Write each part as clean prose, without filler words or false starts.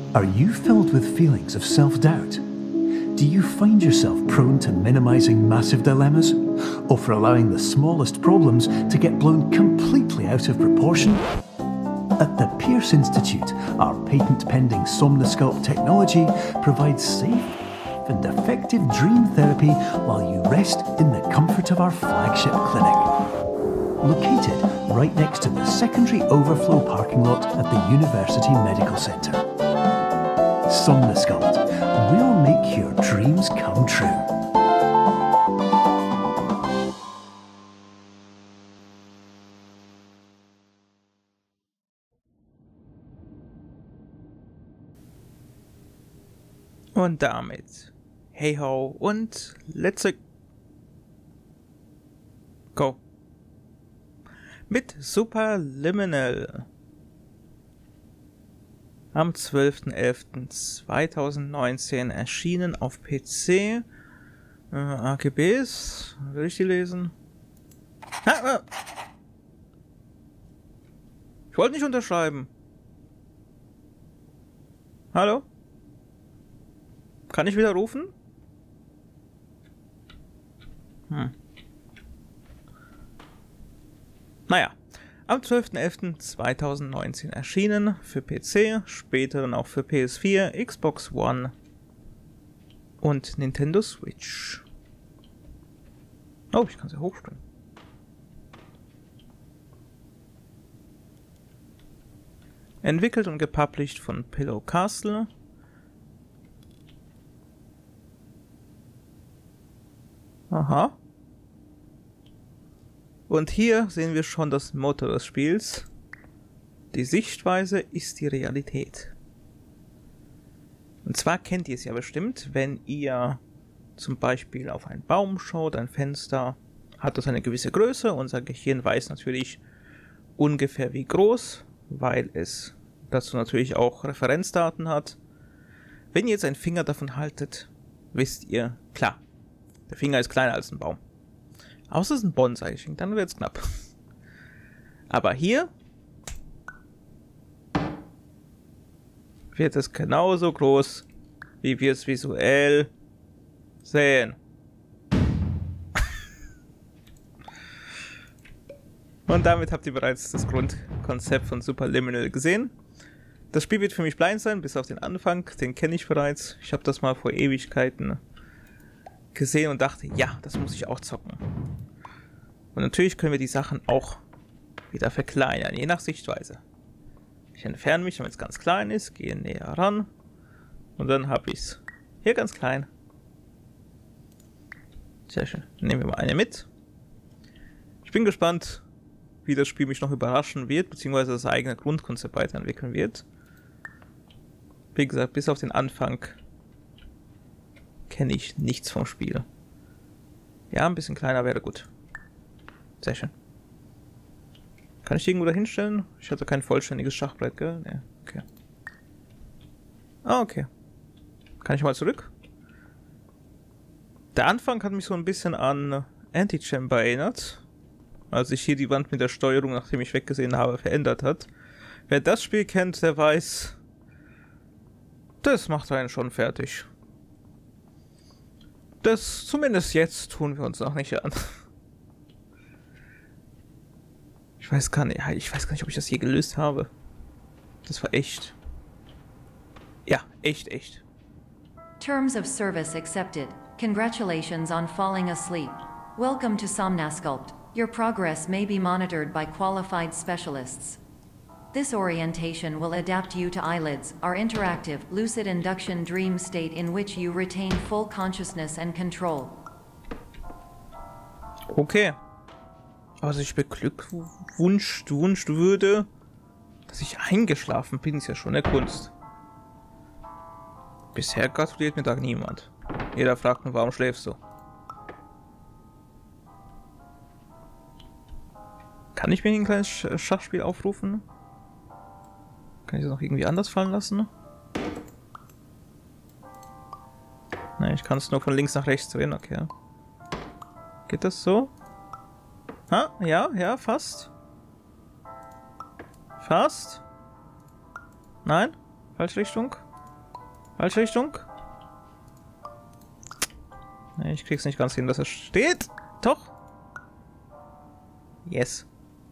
Are you filled with feelings of self-doubt? Do you find yourself prone to minimizing massive dilemmas? Or for allowing the smallest problems to get blown completely out of proportion? At the Pierce Institute, our patent-pending Somnosculpt technology provides safe and effective dream therapy while you rest in the comfort of our flagship clinic. Located right next to the secondary overflow parking lot at the University Medical Center. Somnosculpt will make your dreams come true. Und damit hey ho und let's go mit Superliminal am 12.11.2019 erschienen auf PC. AGBs, will ich die lesen? Ich wollte nicht unterschreiben. Hallo? Kann ich wieder rufen? Naja, am 12.11.2019 erschienen für PC, später dann auch für PS4, Xbox One und Nintendo Switch. Oh, ich kann sie hochstellen. Entwickelt und gepublished von Pillow Castle. Aha. Und hier sehen wir schon das Motto des Spiels. Die Sichtweise ist die Realität. Und zwar kennt ihr es ja bestimmt, wenn ihr zum Beispiel auf einen Baum schaut, ein Fenster, hat das eine gewisse Größe. Unser Gehirn weiß natürlich ungefähr wie groß, weil es dazu natürlich auch Referenzdaten hat. Wenn ihr jetzt einen Finger davon haltet, wisst ihr, klar, der Finger ist kleiner als ein Baum. Außer es ist ein Bonsai, dann wird es knapp. Aber hier wird es genauso groß, wie wir es visuell sehen. Und damit habt ihr bereits das Grundkonzept von Superliminal gesehen. Das Spiel wird für mich blind sein, bis auf den Anfang. Den kenne ich bereits. Ich habe das mal vor Ewigkeiten gesehen und dachte, ja, das muss ich auch zocken. Und natürlich können wir die Sachen auch wieder verkleinern, je nach Sichtweise. Ich entferne mich, damit es ganz klein ist, gehe näher ran und dann habe ich es hier ganz klein. Sehr schön. Nehmen wir mal eine mit. Ich bin gespannt, wie das Spiel mich noch überraschen wird, beziehungsweise das eigene Grundkonzept weiterentwickeln wird. Wie gesagt, bis auf den Anfang kenne ich nichts vom Spiel. Ja, ein bisschen kleiner wäre gut. Sehr schön. Kann ich die irgendwo da hinstellen? Ich hatte kein vollständiges Schachbrett, gell? Ne, okay. Ah, okay. Kann ich mal zurück? Der Anfang hat mich so ein bisschen an Antichamber erinnert. Als sich hier die Wand mit der Steuerung, nachdem ich weggesehen habe, verändert hat. Wer das Spiel kennt, der weiß, das macht einen schon fertig. Das, zumindest jetzt, tun wir uns noch nicht an. Ich weiß gar nicht, ob ich das je gelöst habe. Das war echt. Ja, echt. Terms of service accepted. Congratulations on falling asleep. Welcome to Somnosculpt. Your progress may be monitored by qualified specialists. This orientation will adapt you to eyelids, our interactive, lucid induction dream state in which you retain full consciousness and control. Okay. Also ich beglückwünscht würde, dass ich eingeschlafen bin, ist ja schon eine Kunst. Bisher gratuliert mir da niemand. Jeder fragt nur, warum schläfst du? Kann ich mir ein kleines Schachspiel aufrufen? Kann ich das noch irgendwie anders fallen lassen? Nein, ich kann es nur von links nach rechts drehen, okay. Geht das so? Ha, ja, fast. Fast? Nein? Falsche Richtung? Falsche Richtung. Nee, ich krieg's nicht ganz hin, dass er steht. Doch. Yes.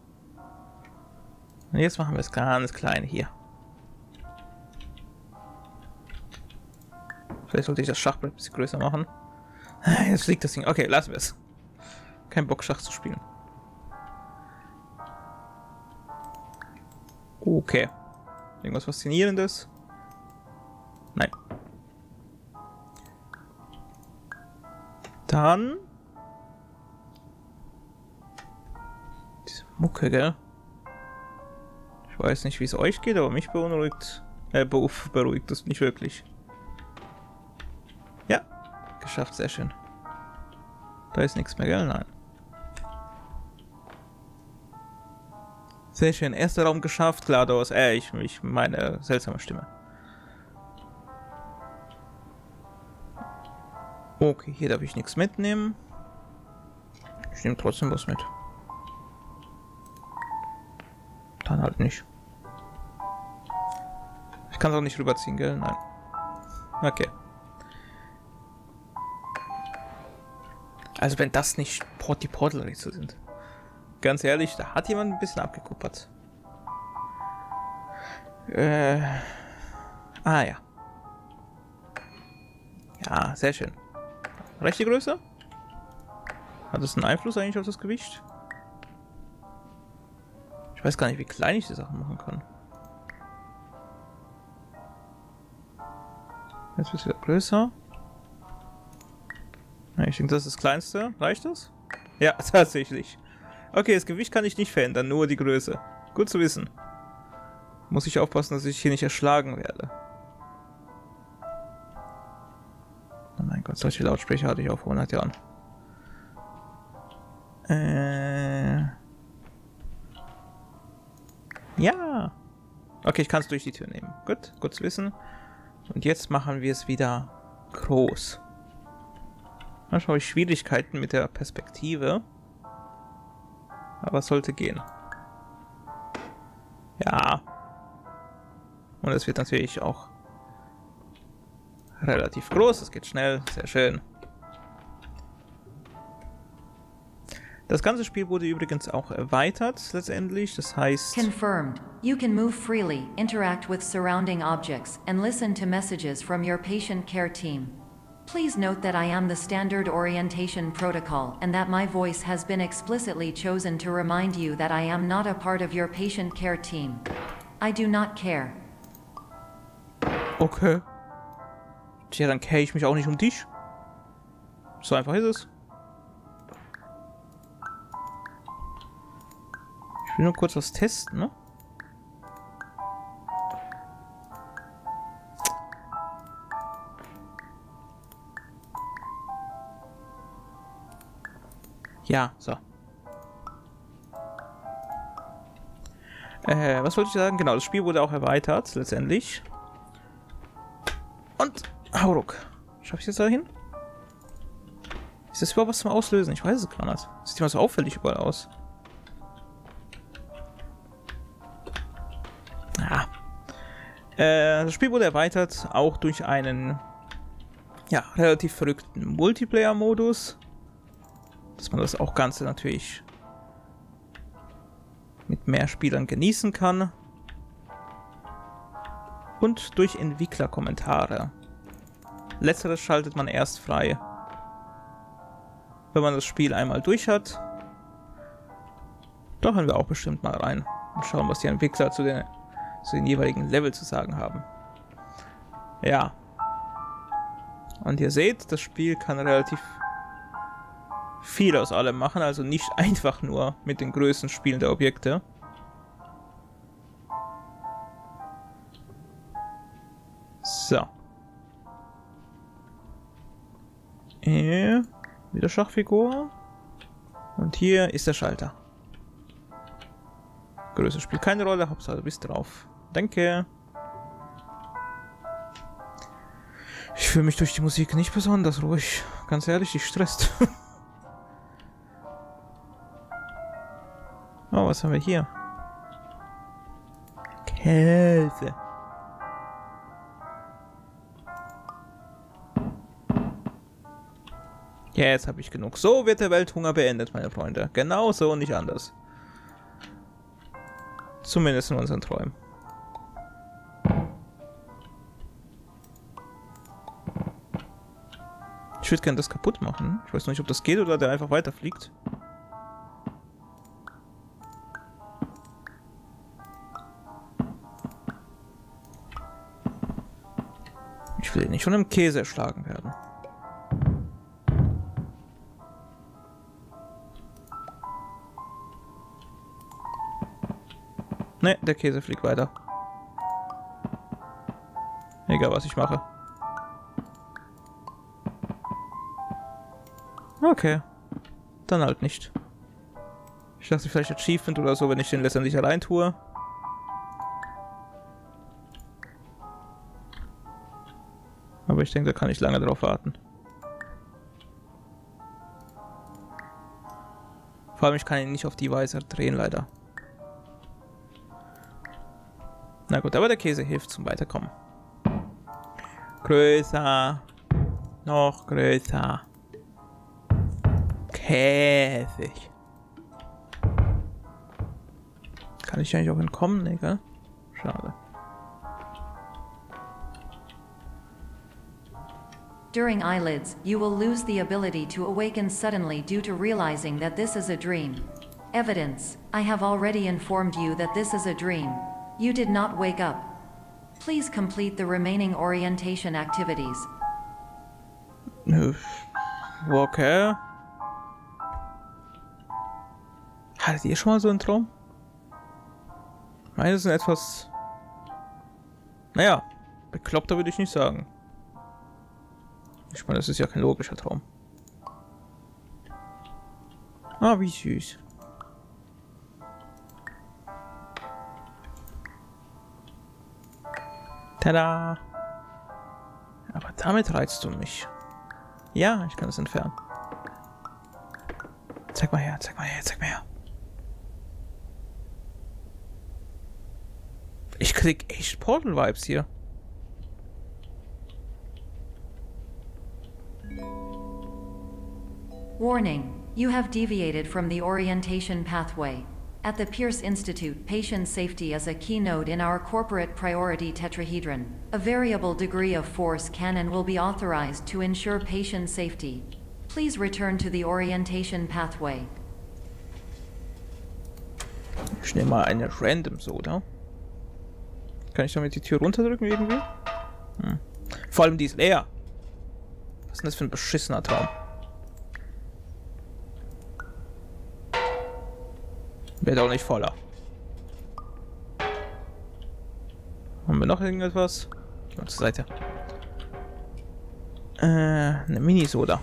Und jetzt machen wir es ganz klein hier. Vielleicht sollte ich das Schachbrett ein bisschen größer machen. Jetzt liegt das Ding. Okay, lassen wir es. Kein Bock, Schach zu spielen. Okay. Irgendwas Faszinierendes? Nein. Dann... diese Mucke, gell? Ich weiß nicht, wie es euch geht, aber mich beunruhigt... beruhigt das nicht wirklich. Ja, geschafft, sehr schön. Da ist nichts mehr, gell? Nein. Sehr schön, erster Raum geschafft, GLaDOS. Ich meine seltsame Stimme. Okay, hier darf ich nichts mitnehmen. Ich nehme trotzdem was mit. Dann halt nicht. Ich kann es auch nicht rüberziehen, gell? Nein. Okay. Also wenn das nicht die Portal-Rätsel sind. Ganz ehrlich, da hat jemand ein bisschen abgekuppert. Ah ja. Ja, sehr schön. Rechte Größe? Hat das einen Einfluss eigentlich auf das Gewicht? Ich weiß gar nicht, wie klein ich die Sachen machen kann. Jetzt wird es wieder größer. Ich denke, das ist das kleinste. Reicht das? Ja, tatsächlich. Okay, das Gewicht kann ich nicht verändern, nur die Größe. Gut zu wissen. Muss ich aufpassen, dass ich hier nicht erschlagen werde. Oh mein Gott, solche Lautsprecher hatte ich auch vor 100 Jahren. Ja. Okay, ich kann es durch die Tür nehmen. Gut, gut zu wissen. Und jetzt machen wir es wieder groß. Manchmal habe ich Schwierigkeiten mit der Perspektive. Aber es sollte gehen. Ja. Und es wird natürlich auch relativ groß. Es geht schnell. Sehr schön. Das ganze Spiel wurde übrigens auch erweitert letztendlich. Das heißt... Confirmed. You can move freely, interact with surrounding objects, and listen to messages from your patient care team. Please note that I am the standard orientation protocol and that my voice has been explicitly chosen to remind you that I am not a part of your patient care team. I do not care. Okay. Tja, dann care ich mich auch nicht um dich. So einfach ist es. Ich will nur kurz was testen, ne? Ja, so. Was wollte ich sagen? Genau, das Spiel wurde auch erweitert, letztendlich. Und Hauruck. Schaffe ich jetzt da hin? Ist das überhaupt was zum Auslösen? Ich weiß es gar nicht. Sieht immer so auffällig überall aus. Ja. Das Spiel wurde erweitert, auch durch einen, ja, relativ verrückten Multiplayer-Modus. Dass man das auch Ganze natürlich mit mehr Spielern genießen kann. Und durch Entwicklerkommentare. Letzteres schaltet man erst frei, wenn man das Spiel einmal durch hat. Da hören wir auch bestimmt mal rein und schauen, was die Entwickler zu den jeweiligen Level zu sagen haben. Ja. Und ihr seht, das Spiel kann relativ viel aus allem machen, also nicht einfach nur mit den Größen spielen der Objekte. So. Wieder Schachfigur. Und hier ist der Schalter. Größe spielt keine Rolle, Hauptsache du bist drauf. Danke. Ich fühle mich durch die Musik nicht besonders ruhig. Ganz ehrlich, die stresst. Oh, was haben wir hier? Käse. Ja, jetzt habe ich genug. So wird der Welthunger beendet, meine Freunde. Genau so und nicht anders. Zumindest in unseren Träumen. Ich würde gerne das kaputt machen. Ich weiß nicht, ob das geht oder der einfach weiterfliegt. Ich will nicht von einem Käse erschlagen werden. Ne, der Käse fliegt weiter. Egal, was ich mache. Okay. Dann halt nicht. Ich dachte vielleicht Achievement oder so, wenn ich den letztendlich allein tue. Aber ich denke, da kann ich lange drauf warten. Vor allem, ich kann ihn nicht auf die Weise drehen, leider. Na gut, aber der Käse hilft zum Weiterkommen. Größer. Noch größer. Käfig. Kann ich eigentlich auch entkommen, ne, gell? Schade. During eyelids, you will lose the ability to awaken suddenly due to realizing that this is a dream. Evidence: I have already informed you that this is a dream. You did not wake up. Please complete the remaining orientation activities. Okay. Hattet ihr schon mal so einen Traum? Meine sind etwas... Naja, bekloppter würde ich nicht sagen. Ich meine, das ist ja kein logischer Traum. Ah, wie süß. Tada! Aber damit reizt du mich. Ja, ich kann es entfernen. Zeig mal her, zeig mal her, zeig mal her. Ich krieg echt Portal-Vibes hier. Warning: you have deviated from the orientation pathway. At the Pierce Institute, patient safety is a keynote in our corporate priority tetrahedron. A variable degree of force can and will be authorized to ensure patient safety. Please return to the orientation pathway. Ich nehme mal eine Random Soda. Kann ich damit die Tür runterdrücken irgendwie? Hm. Vor allem die ist leer. Was ist denn das für ein beschissener Traum? Wird auch nicht voller. Haben wir noch irgendetwas? Gehen wir zur Seite. Eine Mini-Soda.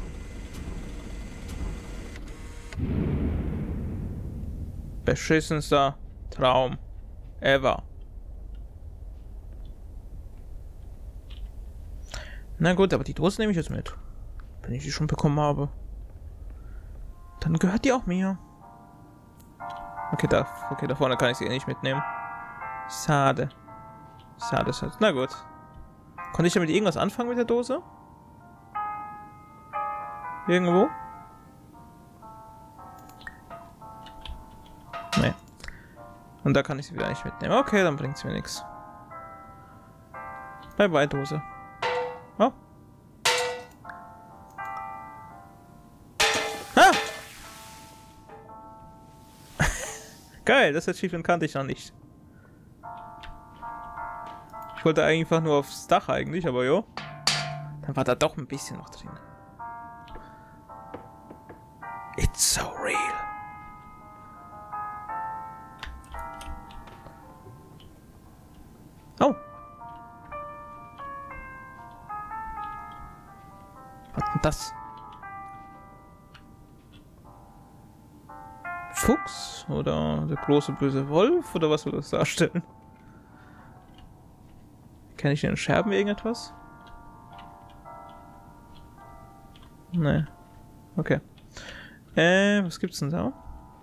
Beschissenster Traum ever. Na gut, aber die Dose nehme ich jetzt mit. Wenn ich die schon bekommen habe. Dann gehört die auch mir. Okay, da vorne kann ich sie eh nicht mitnehmen. Schade. Schade, schade. Na gut. Konnte ich damit irgendwas anfangen mit der Dose? Irgendwo? Nee. Und da kann ich sie wieder nicht mitnehmen. Okay, dann bringt sie mir nichts. Bye bye, Dose. Oh. Ah! Geil, das Achievement kannte ich noch nicht. Ich wollte einfach nur aufs Dach eigentlich, aber jo. Dann war da doch ein bisschen noch drin. It's so real. Oh. Was denn das? Fuchs? Oder der große böse Wolf? Oder was soll das darstellen? Kann ich in den Scherben irgendetwas? Nee. Okay. Was gibt's denn da?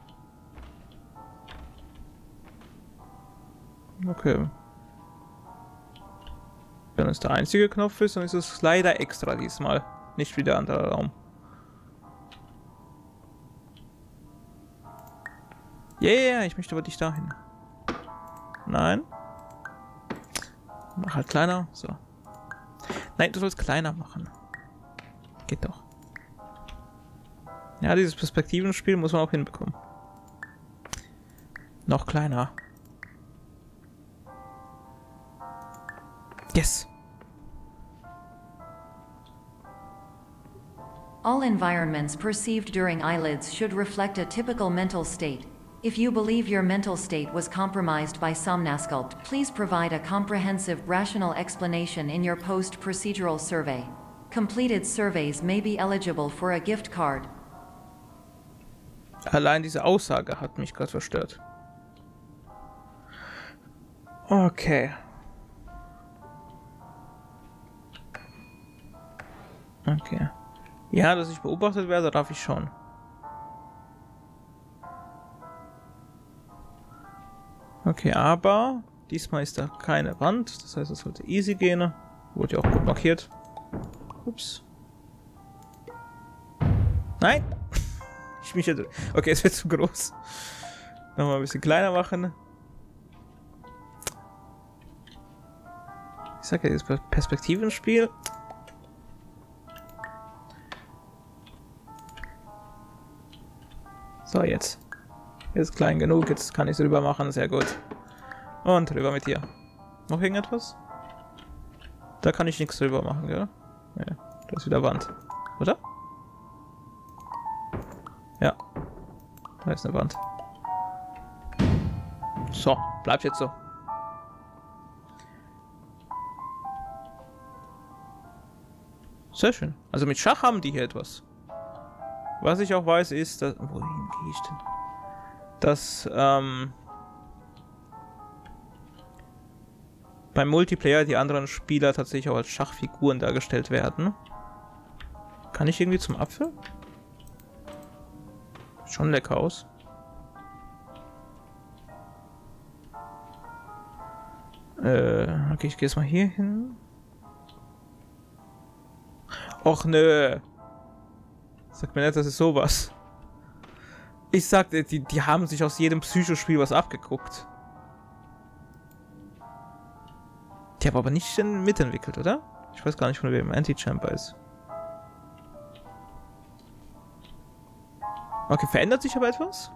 Okay. Wenn es der einzige Knopf ist, dann ist es leider extra diesmal. Nicht wie der andere Raum. Yeah, ich möchte aber nicht dahin. Nein. Mach halt kleiner. So. Nein, du sollst kleiner machen. Geht doch. Ja, dieses Perspektivenspiel muss man auch hinbekommen. Noch kleiner. Yes. All environments perceived during eyelids should reflect a typical mental state. If you believe your mental state was compromised by Somnasculpt, please provide a comprehensive, rational explanation in your post-procedural survey. Completed surveys may be eligible for a gift card. Allein diese Aussage hat mich gerade verstört. Okay. Okay. Ja, dass ich beobachtet werde, darf ich schon. Okay, aber diesmal ist da keine Wand. Das heißt, es sollte easy gehen. Wurde ja auch gut markiert. Ups. Nein! Ich mich jetzt... Okay, es wird zu groß. Nochmal ein bisschen kleiner machen. Ich sag ja, dieses Perspektivenspiel. So, jetzt. Jetzt ist klein genug, jetzt kann ich es rüber machen, sehr gut. Und rüber mit dir. Noch irgendetwas? Da kann ich nichts drüber machen, gell? Ja, da ist wieder Wand. Oder? Ja. Da ist eine Wand. So, bleibt jetzt so. Sehr schön. Also mit Schach haben die hier etwas. Was ich auch weiß ist, dass... Wohin gehe ich denn? Dass beim Multiplayer die anderen Spieler tatsächlich auch als Schachfiguren dargestellt werden. Kann ich irgendwie zum Apfel? Sieht schon lecker aus. Okay, ich gehe jetzt mal hier hin. Och nö. Sag mir nicht, das ist sowas. Ich sagte, die haben sich aus jedem Psychospiel was abgeguckt. Die haben aber nicht mitentwickelt, oder? Ich weiß gar nicht, von wem Anti-Chamber ist. Okay, verändert sich aber etwas?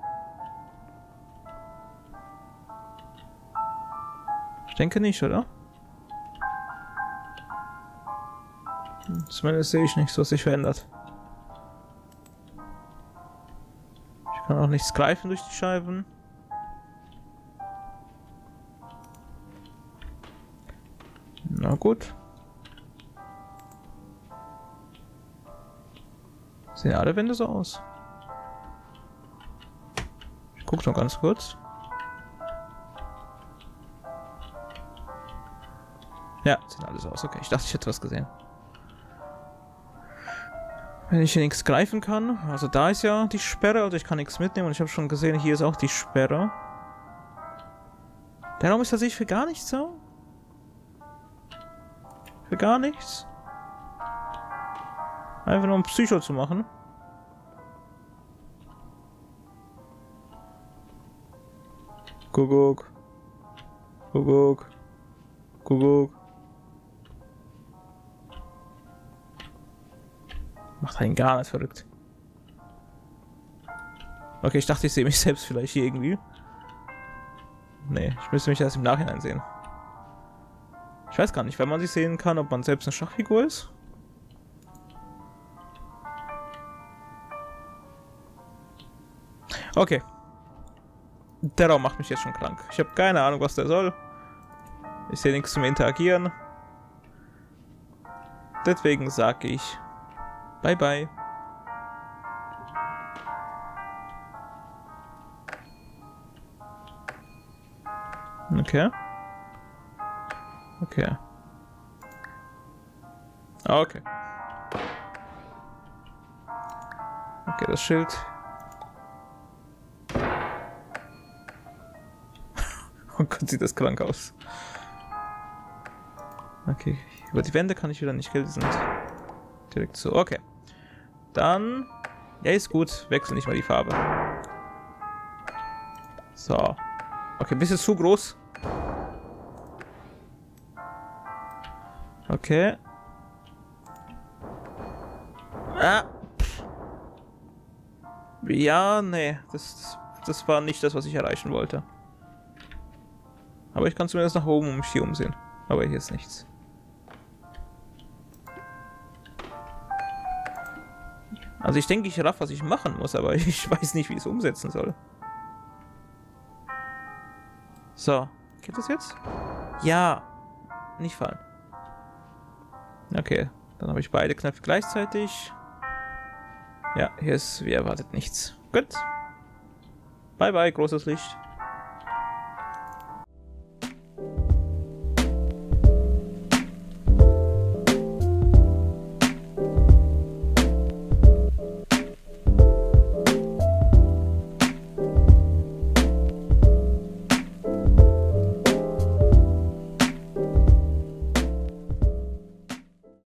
Ich denke nicht, oder? Zumindest sehe ich nichts, was sich verändert. Ich kann auch nichts greifen durch die Scheiben. Na gut. Sehen alle Wände so aus? Ich gucke noch ganz kurz. Ja, sehen alle so aus. Okay, ich dachte, ich hätte was gesehen. Wenn ich hier nichts greifen kann, also da ist ja die Sperre, also ich kann nichts mitnehmen und ich habe schon gesehen, hier ist auch die Sperre. Der Raum ist tatsächlich für gar nichts so? Für gar nichts? Einfach nur um Psycho zu machen. Kuckuck. Kuckuck. Kuckuck. Macht einen gar nicht verrückt. Okay, ich dachte, ich sehe mich selbst vielleicht hier irgendwie. Nee, ich müsste mich erst im Nachhinein sehen. Ich weiß gar nicht, wenn man sich sehen kann, ob man selbst eine Schachfigur ist. Okay. Der Raum macht mich jetzt schon krank. Ich habe keine Ahnung, was der soll. Ich sehe nichts zum Interagieren. Deswegen sage ich bye bye. Okay. Okay. Okay. Okay, das Schild. Oh Gott, sieht das krank aus. Okay, über die Wände kann ich wieder nicht gehen, die sind direkt so. Okay. Dann... Ja, ist gut. Wechsel nicht mal die Farbe. So. Okay, ein bisschen zu groß. Okay. Ah. Ja, nee. Das war nicht das, was ich erreichen wollte. Aber ich kann zumindest nach oben mich hier umsehen. Aber hier ist nichts. Also ich denke, ich raff, was ich machen muss, aber ich weiß nicht, wie ich es umsetzen soll. So. Geht das jetzt? Ja. Nicht fallen. Okay. Dann habe ich beide Knöpfe gleichzeitig. Ja, hier ist wie erwartet nichts. Gut. Bye bye, großes Licht.